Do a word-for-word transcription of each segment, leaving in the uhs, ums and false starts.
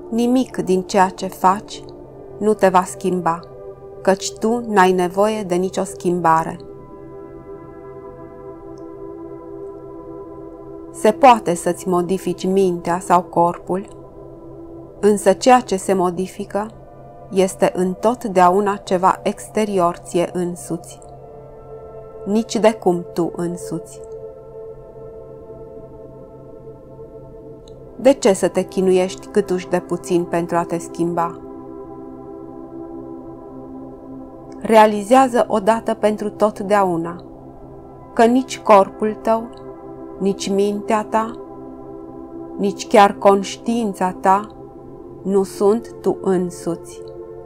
Nimic din ceea ce faci nu te va schimba, căci tu n-ai nevoie de nicio schimbare. Se poate să-ți modifici mintea sau corpul, însă ceea ce se modifică este întotdeauna ceva exterior ție însuți, nici de cum tu însuți. De ce să te chinuiești câtuși de puțin pentru a te schimba? Realizează odată pentru totdeauna că nici corpul tău, nici mintea ta, nici chiar conștiința ta nu sunt tu însuți.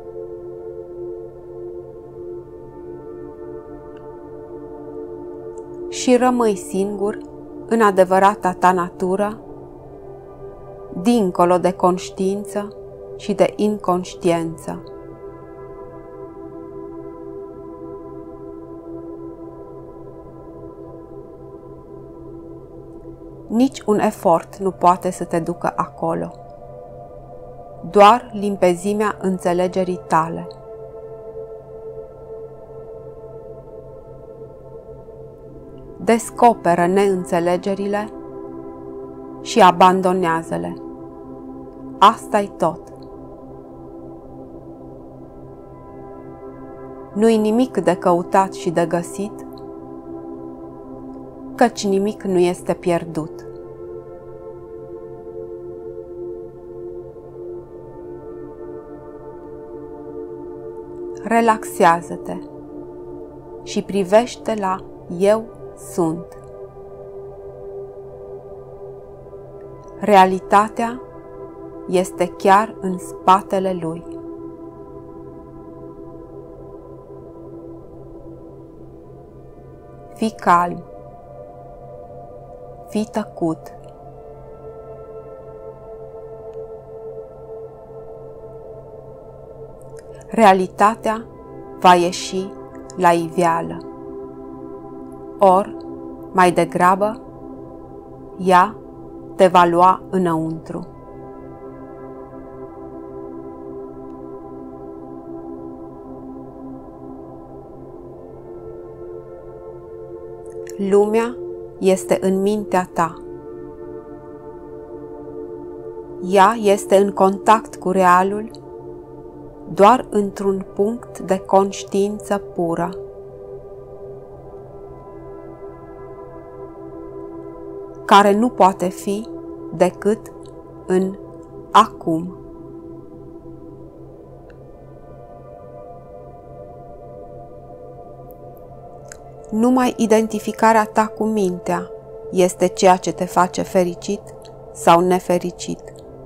Și rămâi singur în adevărata ta natură, dincolo de conștiință și de inconștiență. Nici un efort nu poate să te ducă acolo, doar limpezimea înțelegerii tale. Descoperă neînțelegerile și abandonează-le. Asta-i tot. Nu-i nimic de căutat și de găsit, căci nimic nu este pierdut. Relaxează-te și privește la Eu sunt. Realitatea este chiar în spatele lui. Fii calm. Fii tăcut. Realitatea va ieși la iveală. Ori, mai degrabă, ea te va lua înăuntru. Lumea este în mintea ta. Ea este în contact cu realul doar într-un punct de conștiință pură. Care nu poate fi decât în acum. Numai identificarea ta cu mintea este ceea ce te face fericit sau nefericit.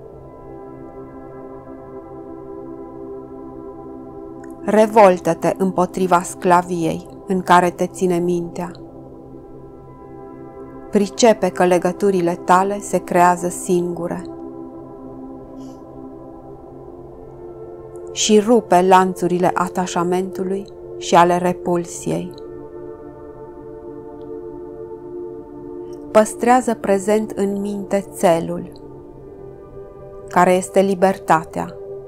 Revoltă-te împotriva sclaviei în care te ține mintea. Pricepe că legăturile tale se creează singure și rupe lanțurile atașamentului și ale repulsiei. Păstrează prezent în minte țelul, care este libertatea.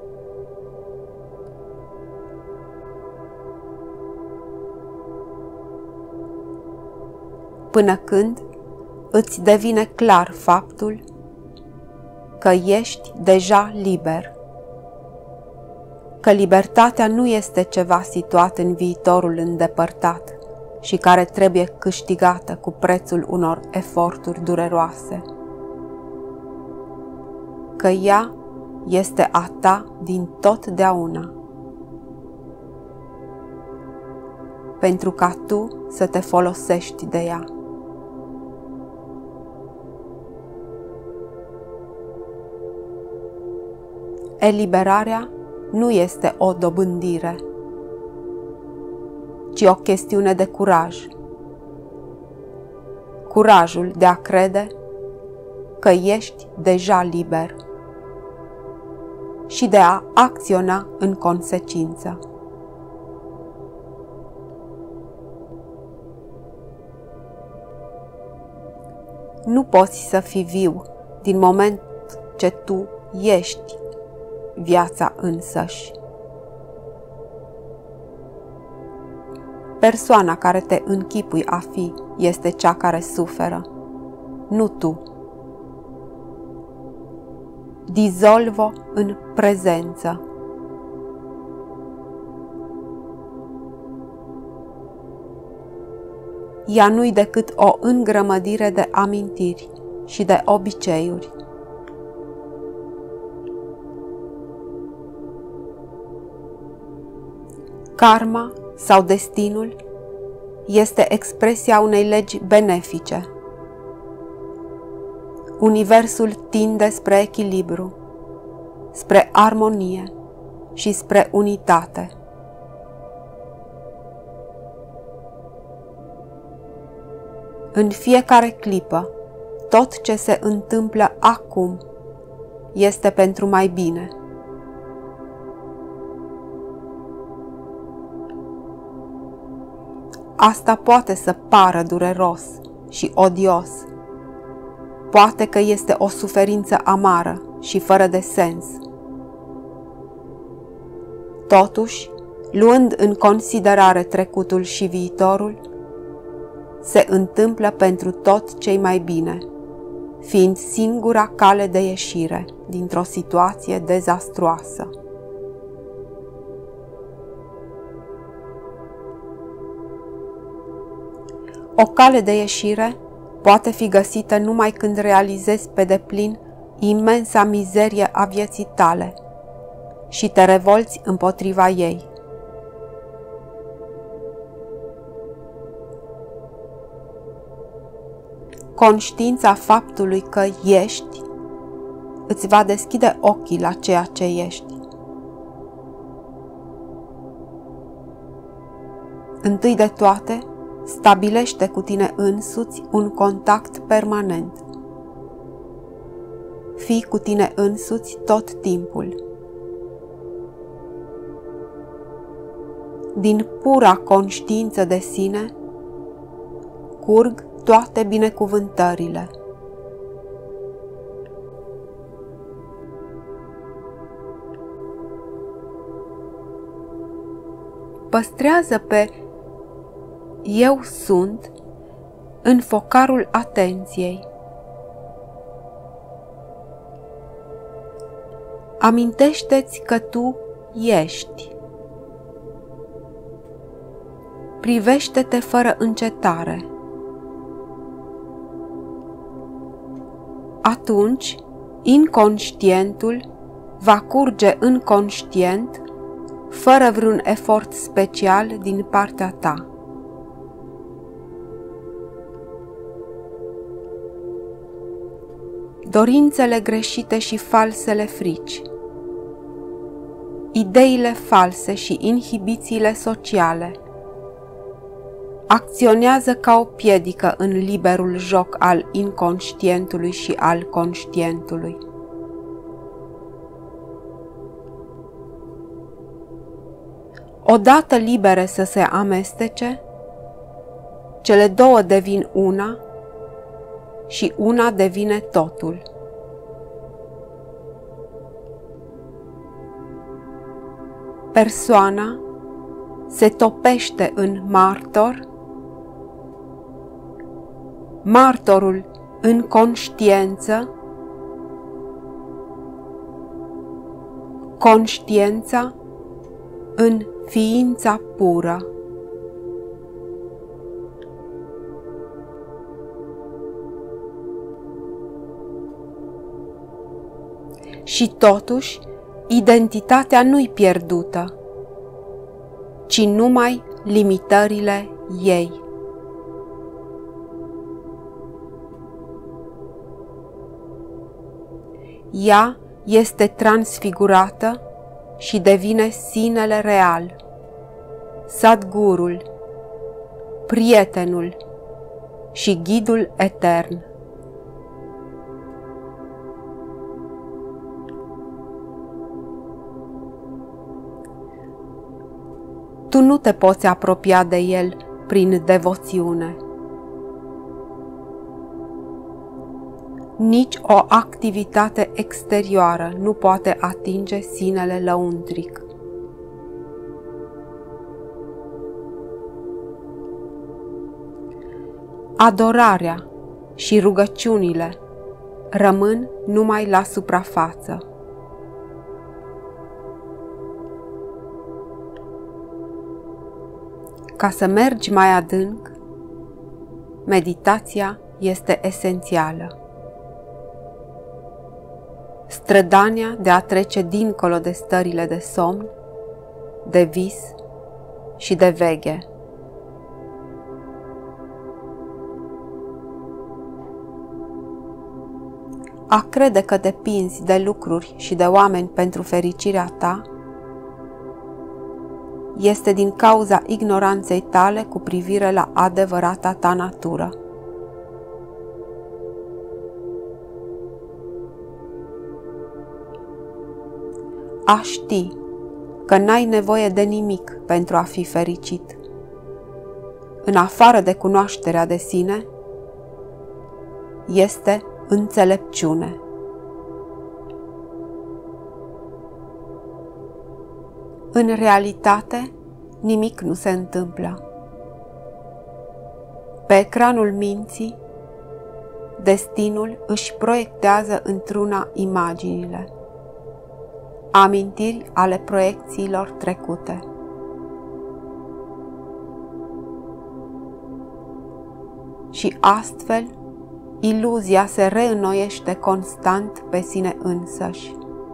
Până când îți devine clar faptul că ești deja liber, că libertatea nu este ceva situat în viitorul îndepărtat și care trebuie câștigată cu prețul unor eforturi dureroase, că ea este a ta din totdeauna, pentru ca tu să te folosești de ea. Eliberarea nu este o dobândire, ci o chestiune de curaj. Curajul de a crede că ești deja liber și de a acționa în consecință. Nu poți să fii viu din moment ce tu ești viața însăși. Persoana care te închipui a fi este cea care suferă, nu tu. Dizolvo în prezență. Ea nu-i decât o îngrămădire de amintiri și de obiceiuri. Karma sau destinul este expresia unei legi benefice. Universul tinde spre echilibru, spre armonie și spre unitate. În fiecare clipă, tot ce se întâmplă acum este pentru mai bine. Asta poate să pară dureros și odios. Poate că este o suferință amară și fără de sens. Totuși, luând în considerare trecutul și viitorul, se întâmplă pentru tot ce-i mai bine, fiind singura cale de ieșire dintr-o situație dezastruoasă. O cale de ieșire poate fi găsită numai când realizezi pe deplin imensa mizerie a vieții tale și te revolți împotriva ei. Conștiința faptului că ești îți va deschide ochii la ceea ce ești. Întâi de toate, stabilește cu tine însuți un contact permanent. Fii cu tine însuți tot timpul. Din pura conștiință de sine, curg toate binecuvântările. Păstrează pe eu sunt în focarul atenției. Amintește-ți că tu ești. Privește-te fără încetare. Atunci, inconștientul va curge în conștient fără vreun efort special din partea ta. Dorințele greșite și falsele frici, ideile false și inhibițiile sociale acționează ca o piedică în liberul joc al inconștientului și al conștientului. Odată libere să se amestece, cele două devin una și una devine totul. Persoana se topește în martor, martorul în conștiință, conștiința în ființa pură. Și totuși, identitatea nu-i pierdută, ci numai limitările ei. Ea este transfigurată și devine sinele real, Sadgurul, prietenul și ghidul etern. Tu nu te poți apropia de el prin devoțiune. Nici o activitate exterioară nu poate atinge sinele lăuntric. Adorarea și rugăciunile rămân numai la suprafață. Ca să mergi mai adânc, meditația este esențială. Strădania de a trece dincolo de stările de somn, de vis și de veghe. A crede că depinzi de lucruri și de oameni pentru fericirea ta este din cauza ignoranței tale cu privire la adevărata ta natură. A ști că n-ai nevoie de nimic pentru a fi fericit, în afară de cunoașterea de sine, este înțelepciune. În realitate, nimic nu se întâmplă. Pe ecranul minții, destinul își proiectează într-una imaginile, amintiri ale proiecțiilor trecute. Și astfel, iluzia se reînnoiește constant pe sine însăși.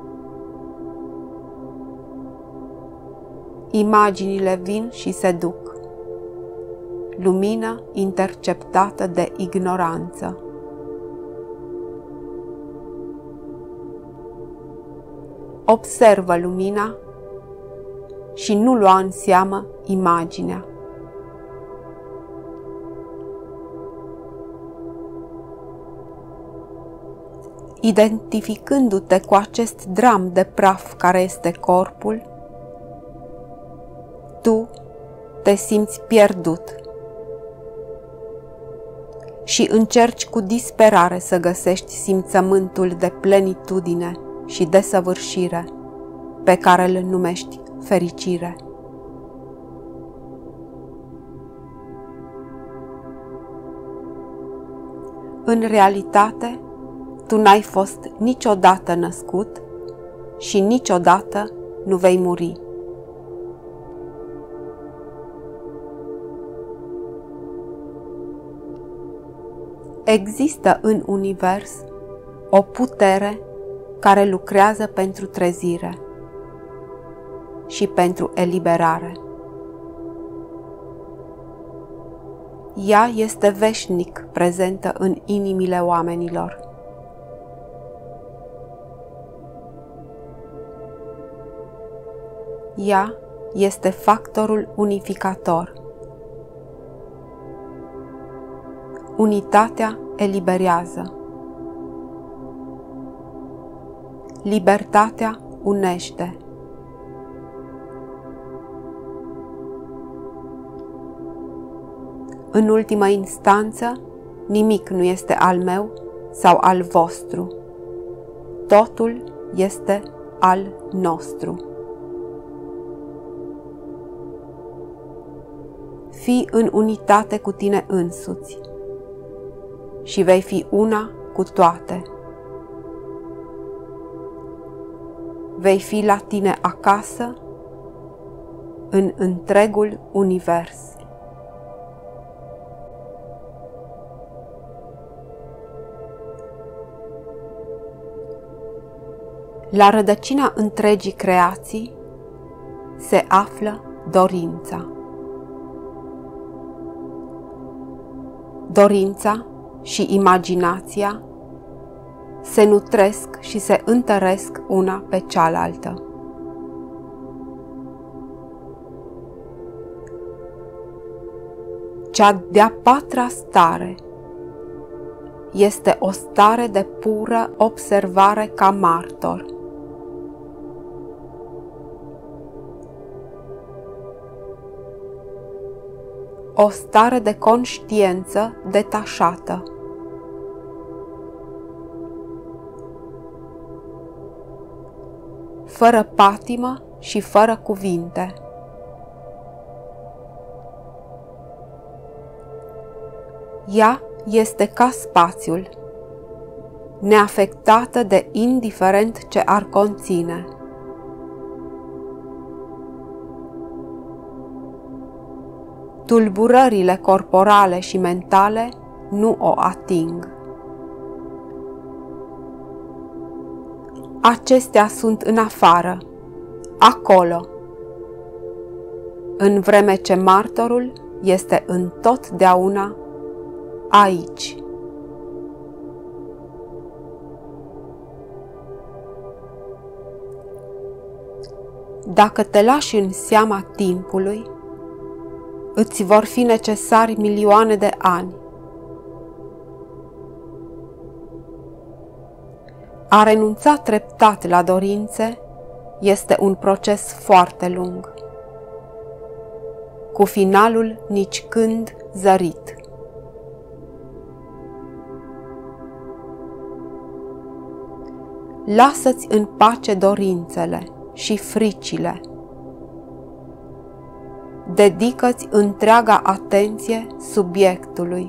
Imaginile vin și se duc, lumină interceptată de ignoranță. Observă lumina și nu lua în seamă imaginea. Identificându-te cu acest dram de praf care este corpul, tu te simți pierdut și încerci cu disperare să găsești simțământul de plenitudine și desăvârșire pe care îl numești fericire. În realitate, tu n-ai fost niciodată născut și niciodată nu vei muri. Există în univers o putere care lucrează pentru trezire și pentru eliberare. Ea este veșnic prezentă în inimile oamenilor. Ea este factorul unificator. Unitatea eliberează. Libertatea unește. În ultimă instanță, nimic nu este al meu sau al vostru. Totul este al nostru. Fii în unitate cu tine însuți și vei fi una cu toate. Vei fi la tine acasă în întregul univers. La rădăcina întregii creații se află dorința. Dorința și imaginația se nutresc și se întăresc una pe cealaltă. Cea de-a patra stare este o stare de pură observare ca martor. O stare de conștiință detașată. fără patimă și fără cuvinte. Ea este ca spațiul, neafectată de indiferent ce ar conține. Tulburările corporale și mentale nu o ating. Acestea sunt în afară, acolo, în vreme ce martorul este întotdeauna aici. Dacă te lași în seama timpului, îți vor fi necesari milioane de ani. A renunța treptat la dorințe este un proces foarte lung, cu finalul nicicând zărit. Lasă-ți în pace dorințele și fricile. Dedică-ți întreaga atenție subiectului,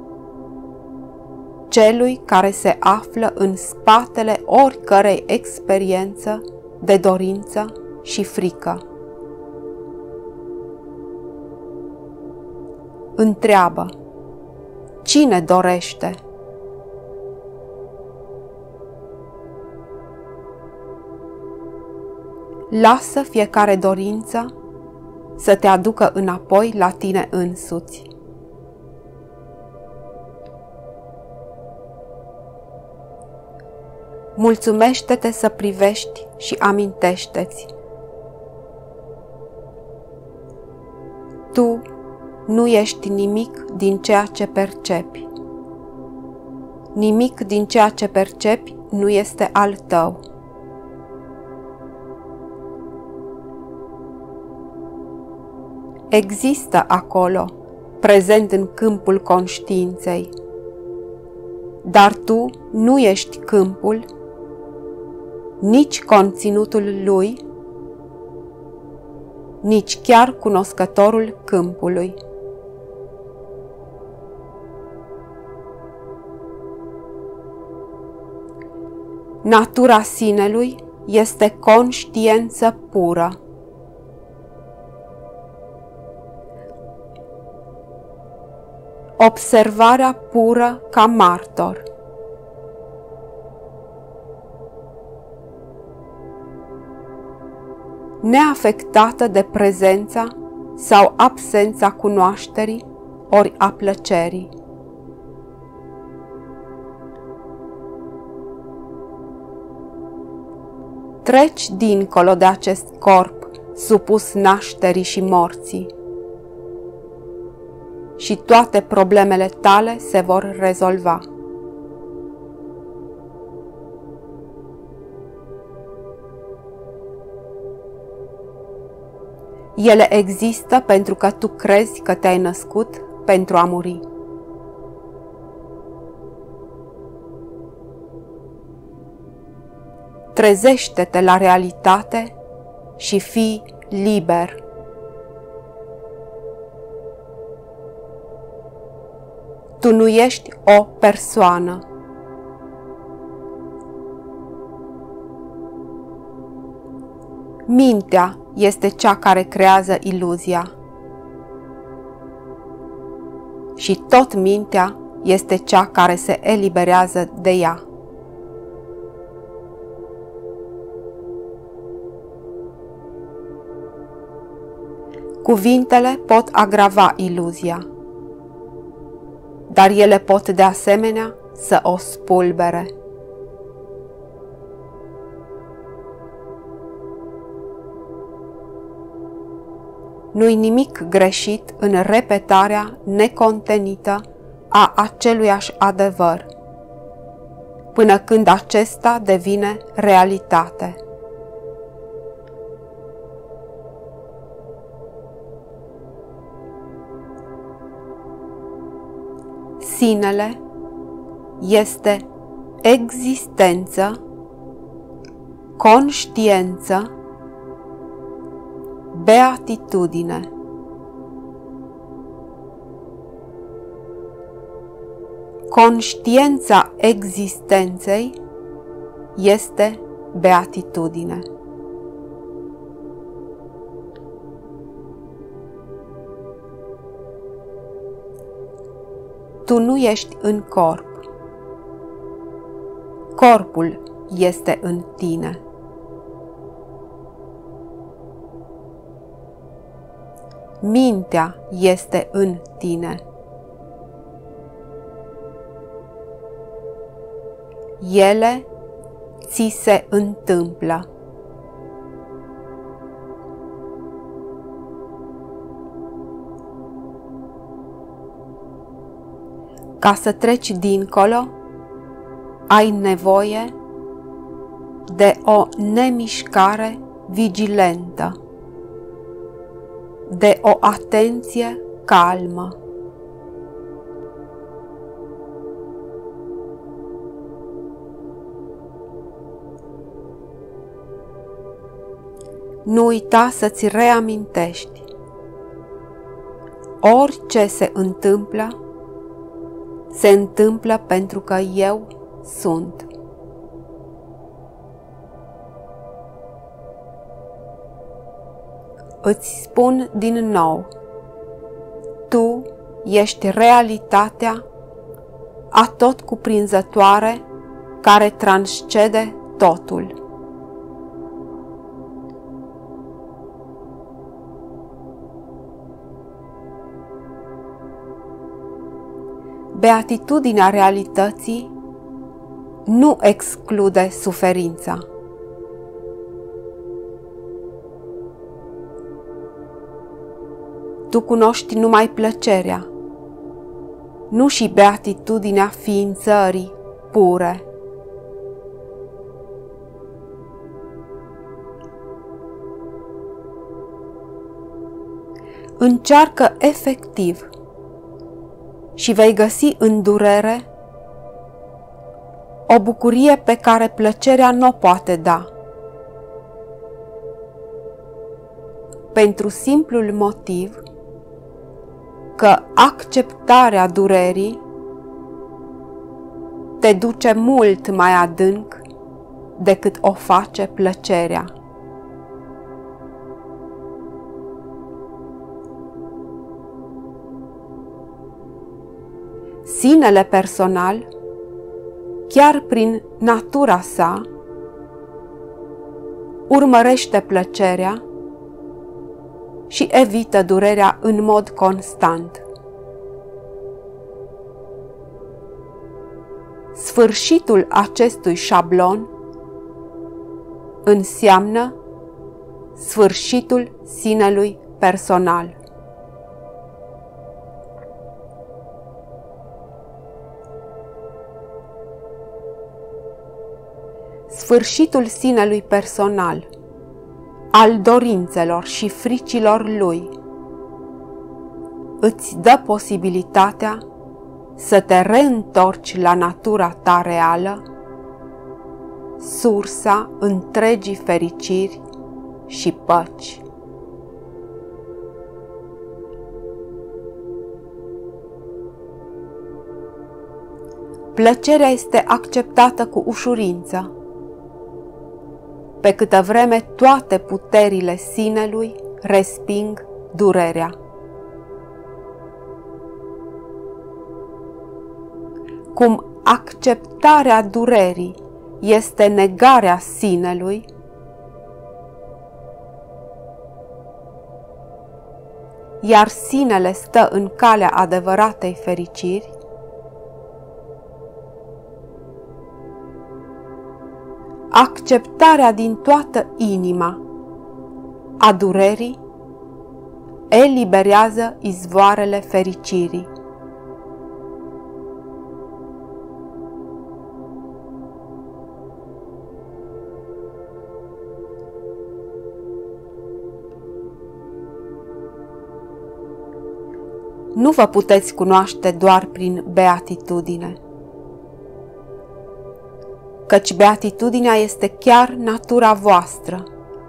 celui care se află în spatele oricărei experiență de dorință și frică. Întreabă: cine dorește? Lasă fiecare dorință să te aducă înapoi la tine însuți. Mulțumește-te să privești și amintește-ți: tu nu ești nimic din ceea ce percepi. Nimic din ceea ce percepi nu este al tău. Există acolo, prezent în câmpul conștiinței, dar tu nu ești câmpul, nici conținutul lui, nici chiar cunoscătorul câmpului. Natura sinelui este conștiință pură. Observarea pură ca martor. Neafectată de prezența sau absența cunoașterii ori a plăcerii. Treci dincolo de acest corp supus nașterii și morții și toate problemele tale se vor rezolva. Ele există pentru că tu crezi că te-ai născut pentru a muri. Trezește-te la realitate și fii liber. Tu nu ești o persoană. Mintea este cea care creează iluzia. Și tot mintea este cea care se eliberează de ea. Cuvintele pot agrava iluzia, dar ele pot de asemenea să o spulbere. Nu-i nimic greșit în repetarea necontenită a aceluiași adevăr, până când acesta devine realitate. Sinele este existență conștiență, beatitudine. Conștiența existenței este beatitudine. Tu nu ești în corp. Corpul este în tine. Mintea este în tine. Ele ți se întâmplă. Ca să treci dincolo, ai nevoie de o nemișcare vigilentă, de o atenție calmă. Nu uita să-ți reamintești. Orice se întâmplă, se întâmplă pentru că eu sunt. Îți spun din nou, tu ești realitatea atotcuprinzătoare care transcede totul. Beatitudinea realității nu exclude suferința. Tu cunoști numai plăcerea, nu și beatitudinea ființării pure. Încearcă efectiv și vei găsi în durere o bucurie pe care plăcerea nu o poate da. Pentru simplul motiv că acceptarea durerii te duce mult mai adânc decât o face plăcerea. Sinele personal, chiar prin natura sa, urmărește plăcerea și evită durerea în mod constant. Sfârșitul acestui șablon înseamnă sfârșitul sinelui personal. Sfârșitul sinelui personal, al dorințelor și fricilor lui, îți dă posibilitatea să te reîntorci la natura ta reală, sursa întregii fericiri și păci. Plăcerea este acceptată cu ușurință, pe câtă vreme toate puterile sinelui resping durerea. Cum acceptarea durerii este negarea sinelui, iar sinele stă în calea adevăratei fericiri, acceptarea din toată inima a durerii eliberează izvoarele fericirii. Nu vă puteți cunoaște doar prin beatitudine. căci beatitudinea este chiar natura voastră.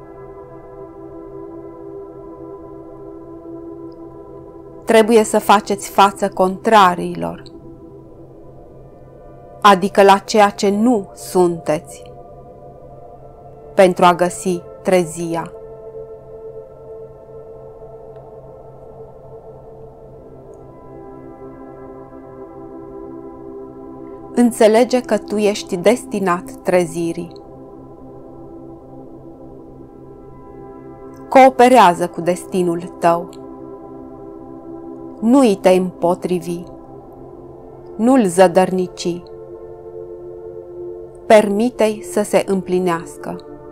Trebuie să faceți față contrariilor, adică la ceea ce nu sunteți, pentru a găsi trezia. Înțelege că tu ești destinat trezirii. Cooperează cu destinul tău. Nu-i te împotrivi, nu-l zădărnici. Permite-i să se împlinească.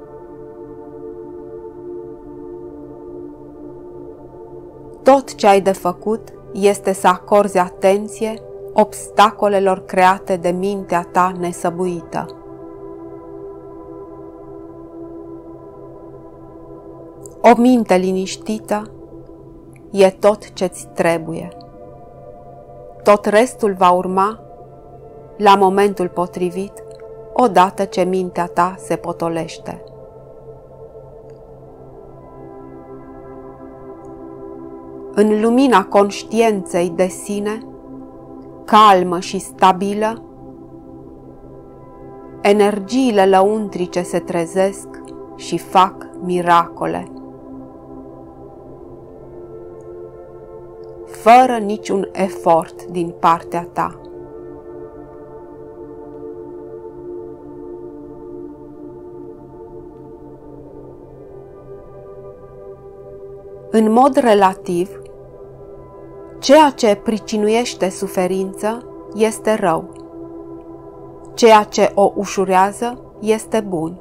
Tot ce ai de făcut este să acorzi atenție obstacolelor create de mintea ta nesăbuită. O minte liniștită e tot ce-ți trebuie. Tot restul va urma la momentul potrivit, odată ce mintea ta se potolește. În lumina conștiinței de sine, calmă și stabilă, energiile lăuntrice se trezesc și fac miracole. Fără niciun efort din partea ta. În mod relativ, ceea ce pricinuiește suferință este rău. Ceea ce o ușurează este bun.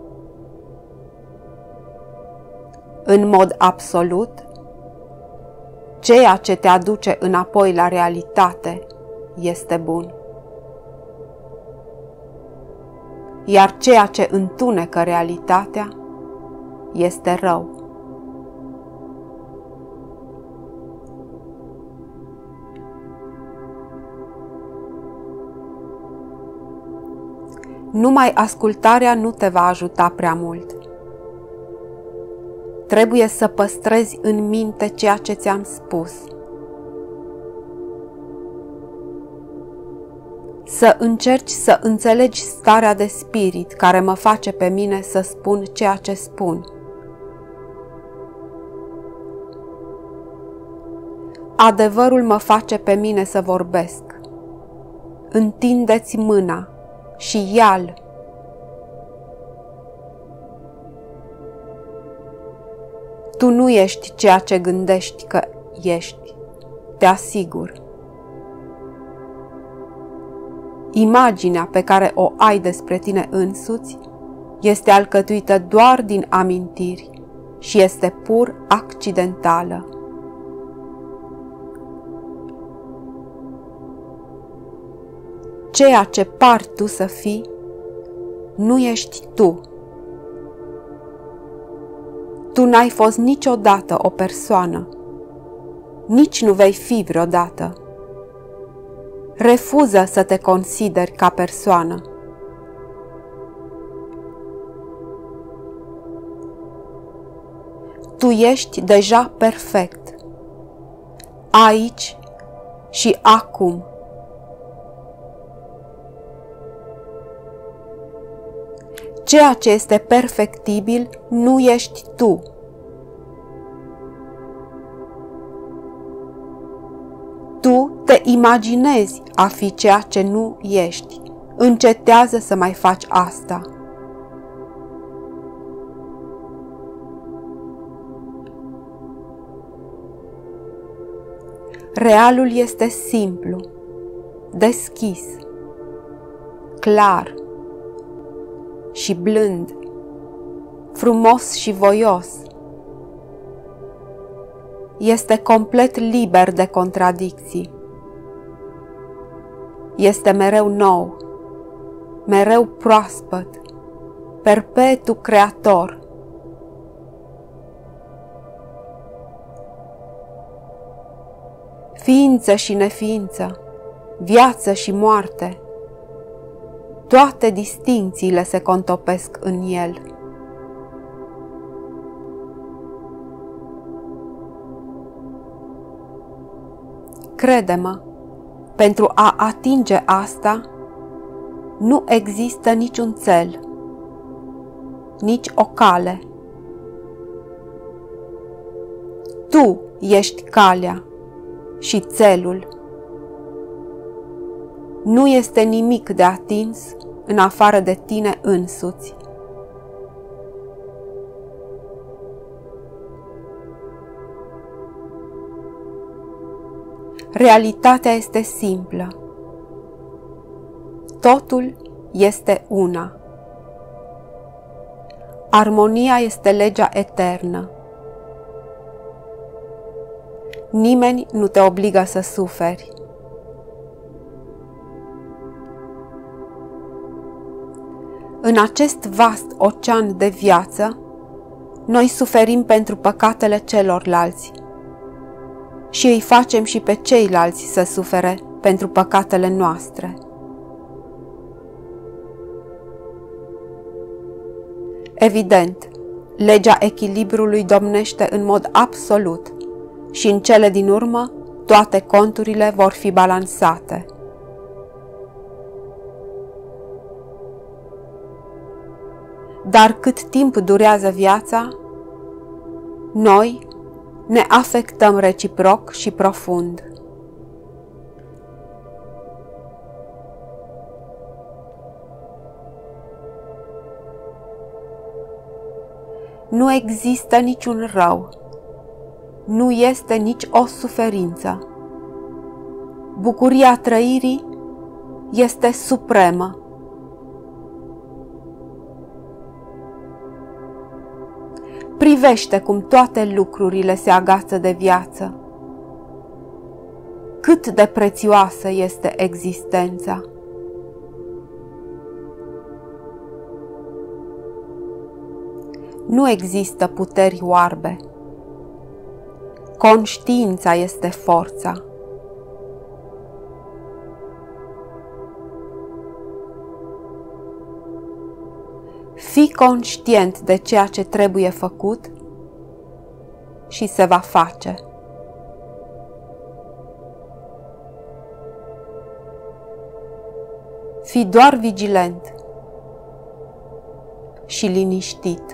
În mod absolut, ceea ce te aduce înapoi la realitate este bun. Iar ceea ce întunecă realitatea este rău. Numai ascultarea nu te va ajuta prea mult. Trebuie să păstrezi în minte ceea ce ți-am spus. Să încerci să înțelegi starea de spirit care mă face pe mine să spun ceea ce spun. Adevărul mă face pe mine să vorbesc. Întindeți mâna și ia-l. Tu nu ești ceea ce gândești că ești, te asigur. Imaginea pe care o ai despre tine însuți este alcătuită doar din amintiri și este pur accidentală. Ceea ce pari tu să fii, nu ești tu. Tu n-ai fost niciodată o persoană, nici nu vei fi vreodată. Refuză să te consideri ca persoană. Tu ești deja perfect, aici și acum. Ceea ce este perfectibil nu ești tu. Tu te imaginezi a fi ceea ce nu ești. Încetează să mai faci asta. Realul este simplu, deschis, clar și blând, frumos și voios. Este complet liber de contradicții. Este mereu nou, mereu proaspăt, perpetu creator. Ființă și neființă, viață și moarte, toate distincțiile se contopesc în el. Crede-mă, pentru a atinge asta, nu există niciun țel, nici o cale. Tu ești calea și țelul. Nu este nimic de atins în afară de tine însuți. Realitatea este simplă. Totul este una. Armonia este legea eternă. Nimeni nu te obligă să suferi. În acest vast ocean de viață, noi suferim pentru păcatele celorlalți și îi facem și pe ceilalți să sufere pentru păcatele noastre. Evident, legea echilibrului domnește în mod absolut și în cele din urmă toate conturile vor fi balansate. Dar cât timp durează viața, noi ne afectăm reciproc și profund. Nu există niciun rău, nu este nici o suferință. Bucuria trăirii este supremă. Privește cum toate lucrurile se agață de viață. Cât de prețioasă este existența. Nu există puteri oarbe. Conștiința este forța. Fii conștient de ceea ce trebuie făcut și se va face. Fii doar vigilent și liniștit.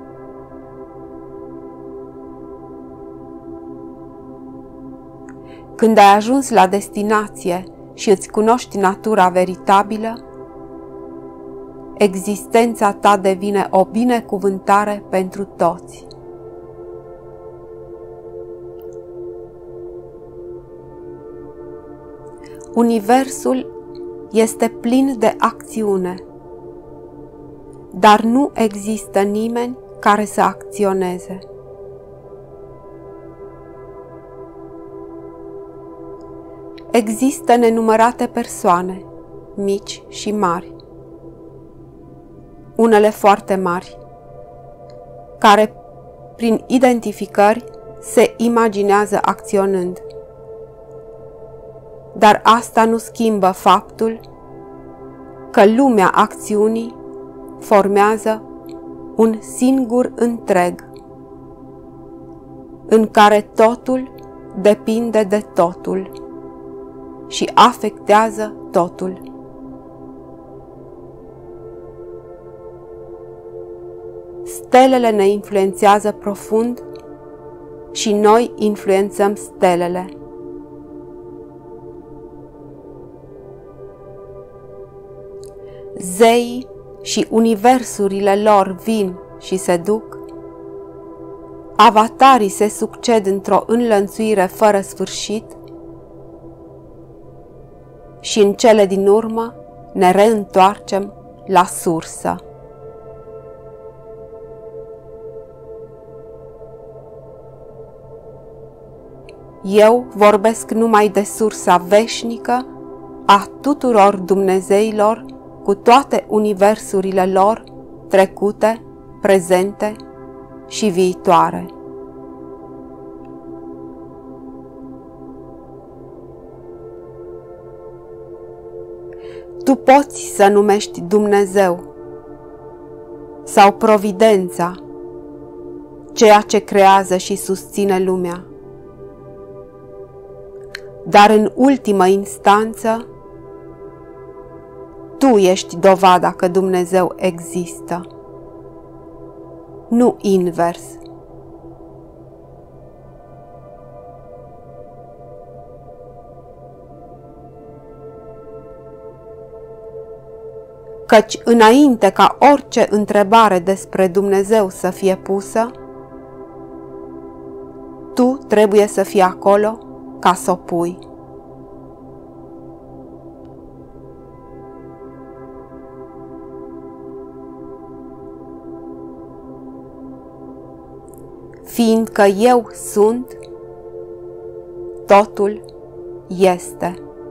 Când ai ajuns la destinație și îți cunoști natura veritabilă, existența ta devine o binecuvântare pentru toți. Universul este plin de acțiune, dar nu există nimeni care să acționeze. Există nenumărate persoane, mici și mari, unele foarte mari, care, prin identificări, se imaginează acționând. Dar asta nu schimbă faptul că lumea acțiunii formează un singur întreg, în care totul depinde de totul și afectează totul. Stelele ne influențează profund și noi influențăm stelele. Zeii și universurile lor vin și se duc. Avatarii se succed într-o înlănțuire fără sfârșit și în cele din urmă ne reîntoarcem la sursă. Eu vorbesc numai de sursa veșnică a tuturor Dumnezeilor cu toate universurile lor, trecute, prezente și viitoare. Tu poți să numești Dumnezeu sau Providența, ceea ce creează și susține lumea. Dar în ultimă instanță, Tu ești dovada că Dumnezeu există, nu invers. Căci înainte ca orice întrebare despre Dumnezeu să fie pusă, Tu trebuie să fii acolo ca să o pui. Fiindcă eu sunt, totul este.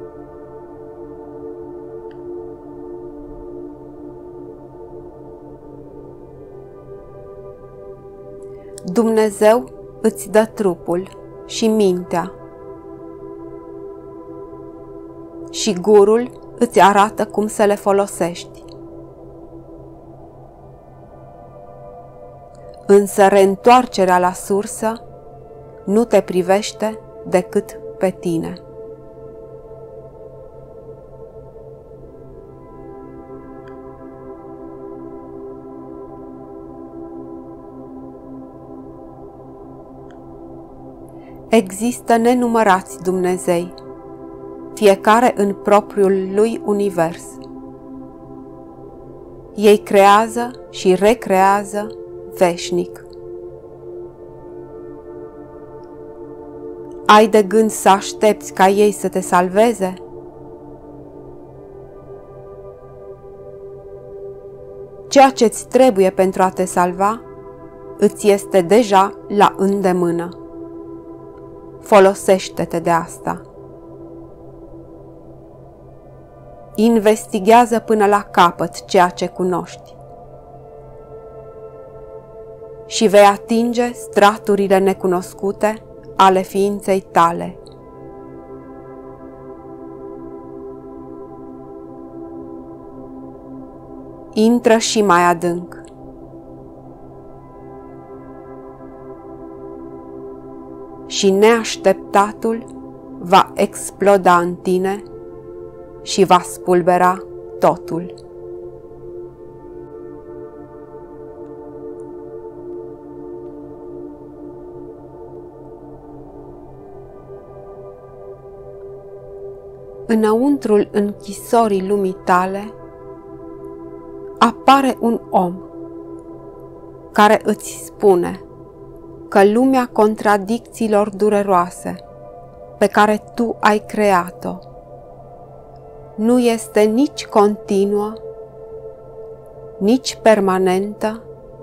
Dumnezeu îți dă trupul și mintea și gurul îți arată cum să le folosești. Însă reîntoarcerea la sursă nu te privește decât pe tine. Există nenumărați Dumnezei, fiecare în propriul lui univers. Ei creează și recrează veșnic. Ai de gând să aștepți ca ei să te salveze? Ceea ce-ți trebuie pentru a te salva îți este deja la îndemână. Folosește-te de asta. Investighează până la capăt ceea ce cunoști și vei atinge straturile necunoscute ale ființei tale. Intră și mai adânc. Și neașteptatul va exploda în tine și va spulbera totul. Înăuntrul închisorii lumii tale apare un om care îți spune că lumea contradicțiilor dureroase pe care tu ai creat-o nu este nici continuă, nici permanentă,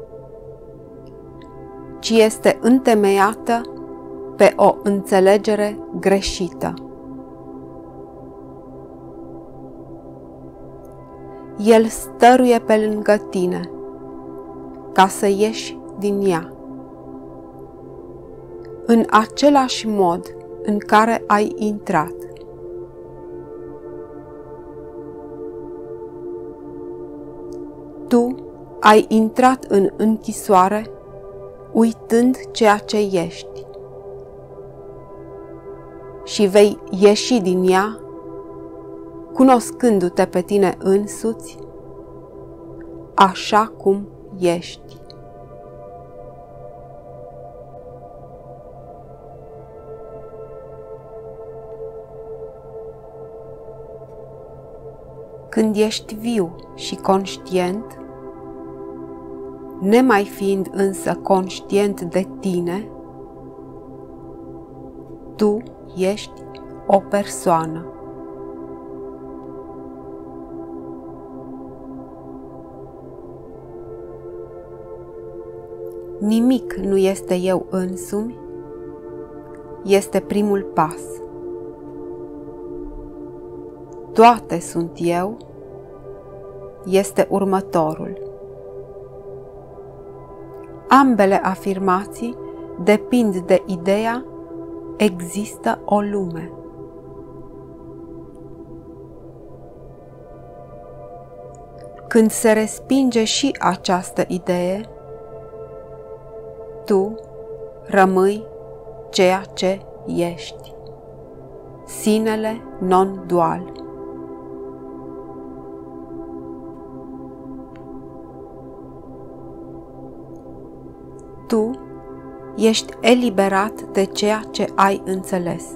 ci este întemeiată pe o înțelegere greșită. El stăruie pe lângă tine ca să ieși din ea, în același mod în care ai intrat. Tu ai intrat în închisoare uitând ceea ce ești și vei ieși din ea cunoscându-te pe tine însuți așa cum ești. Când ești viu și conștient, nemai fiind însă conștient de tine, tu ești o persoană. Nimic nu este eu însumi, este primul pas. Toate sunt eu, este următorul. Ambele afirmații depind de ideea există o lume. Când se respinge și această idee, tu rămâi ceea ce ești, sinele non-dual. Tu ești eliberat de ceea ce ai înțeles.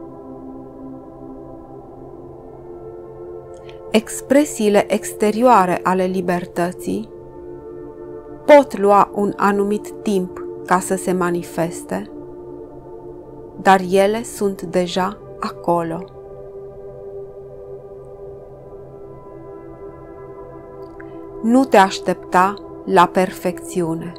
Expresiile exterioare ale libertății pot lua un anumit timp ca să se manifeste, dar ele sunt deja acolo. Nu te aștepta la perfecțiune.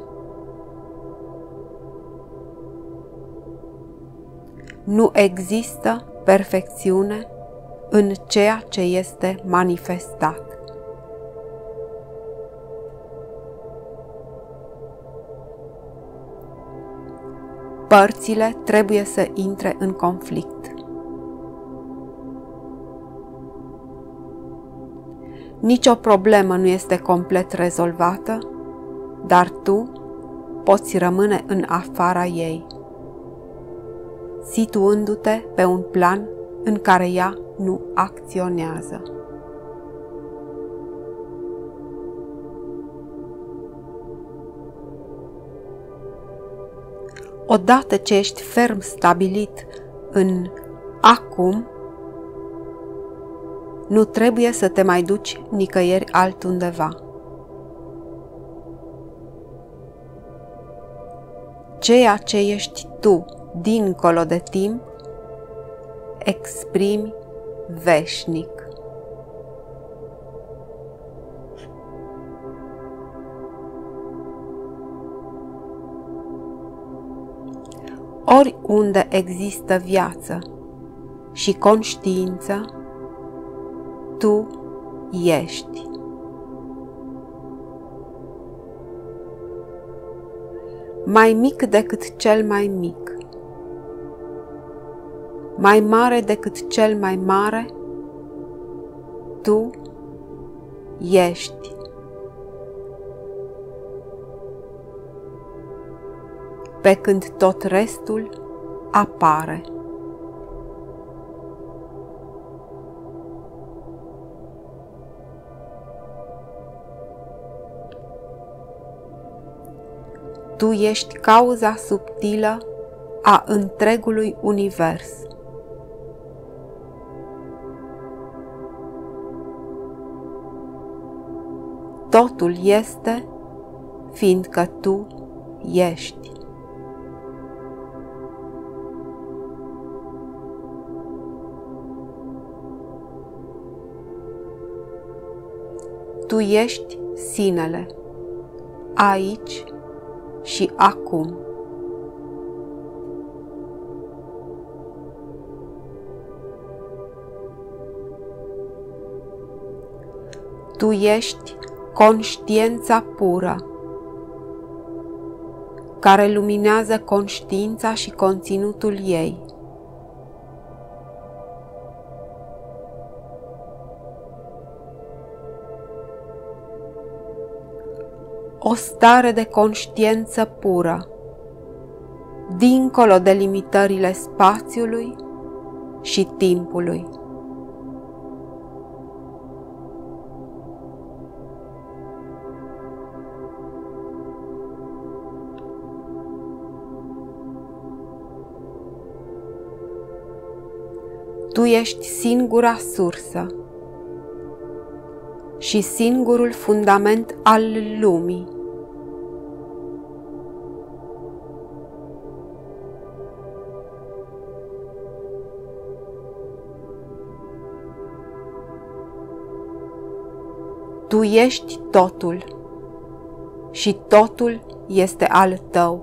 Nu există perfecțiune în ceea ce este manifestat. Părțile trebuie să intre în conflict. Nicio problemă nu este complet rezolvată, dar tu poți rămâne în afara ei, situându-te pe un plan în care ea nu acționează. Odată ce ești ferm stabilit în acum, nu trebuie să te mai duci nicăieri altundeva. Ceea ce ești tu dincolo de timp, exprimi veșnic. Oriunde există viață și conștiință, tu ești. Mai mic decât cel mai mic, mai mare decât cel mai mare, tu ești. Pe când tot restul apare. Tu ești cauza subtilă a întregului univers. Totul este, fiindcă tu ești. Tu ești sinele, aici și acum. Tu ești conștiința pură, care luminează conștiința și conținutul ei. O stare de conștiință pură, dincolo de limitările spațiului și timpului. Tu ești singura sursă și singurul fundament al lumii. Tu ești totul și totul este al tău.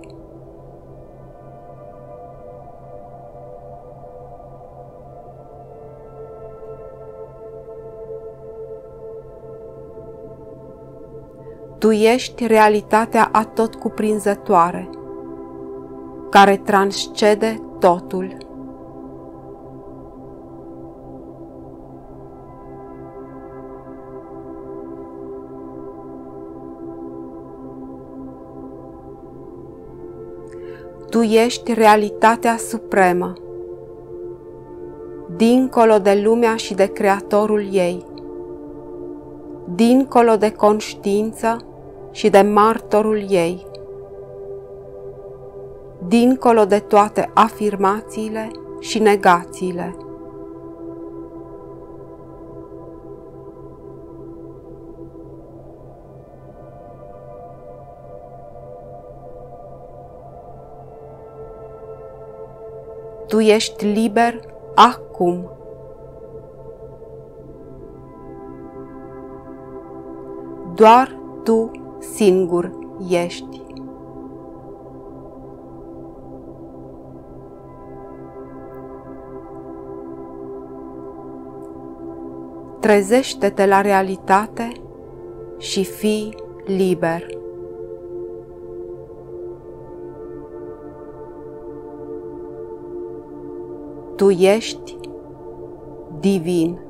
Tu ești realitatea atotcuprinzătoare, care transcede totul. Tu ești realitatea supremă, dincolo de lumea și de Creatorul ei, dincolo de conștiință și de martorul ei, dincolo de toate afirmațiile și negațiile. Tu ești liber acum. Doar tu singur ești. Trezește-te la realitate și fii liber. Tu ești divin.